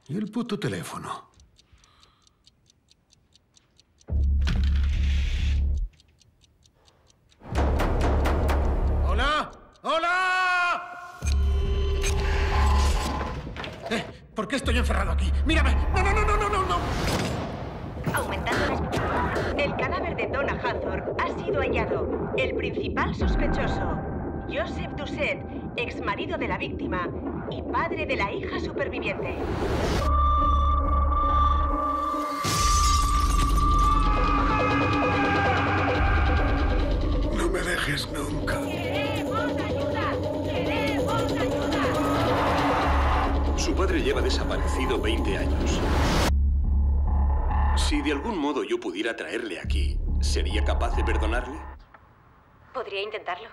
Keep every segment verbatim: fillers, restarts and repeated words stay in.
¿Y el puto teléfono? ¡Hola! ¡Hola! Eh, ¿por qué estoy encerrado aquí? ¡Mírame! ¡No, no, no, no, no, no! no! Aumentando las... El cadáver de Donna Hathor ha sido hallado. El principal sospechoso, Joseph Doucet, ex marido de la víctima y padre de la hija superviviente. No me dejes nunca. ¡Queremos ayuda! ¡Queremos ayuda! Su padre lleva desaparecido veinte años. Si de algún modo yo pudiera traerle aquí, ¿sería capaz de perdonarle? Podría intentarlo.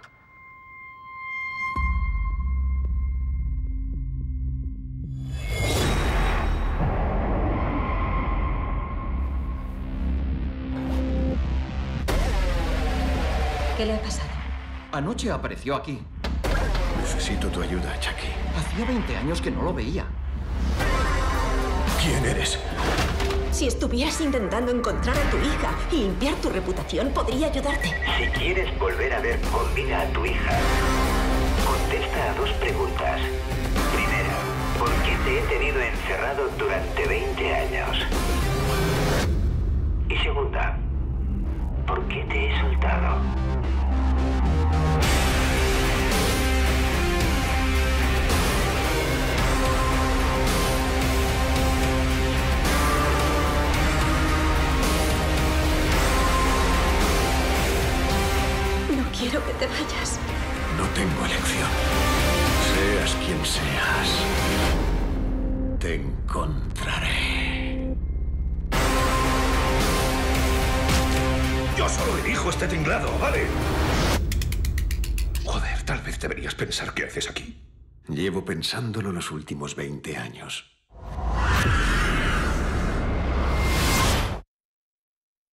¿Qué le ha pasado? Anoche apareció aquí. Necesito tu ayuda, Jackie. Hacía veinte años que no lo veía. ¿Quién eres? Si estuvieras intentando encontrar a tu hija y limpiar tu reputación, podría ayudarte. Si quieres volver a ver con vida a tu hija, contesta a dos preguntas. Primera, ¿por qué te he tenido encerrado durante veinte años? Y segunda, ¿por qué te he soltado? Quiero que te vayas. No tengo elección. Seas quien seas, te encontraré. Yo solo dirijo este tinglado, ¿vale? Joder, tal vez deberías pensar qué haces aquí. Llevo pensándolo los últimos veinte años.